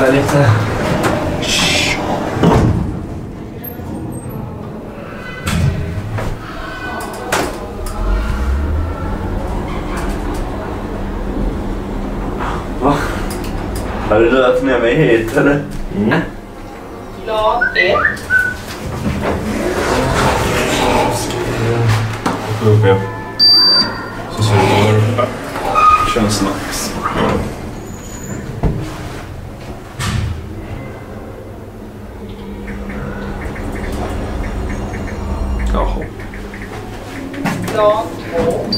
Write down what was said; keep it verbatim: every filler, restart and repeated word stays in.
vänta lite. Va? Har du rört med mig hit eller? Nej. Lag ett. Upp igen. Så ser det där uppe. Känns nice. Jaha. Lag två.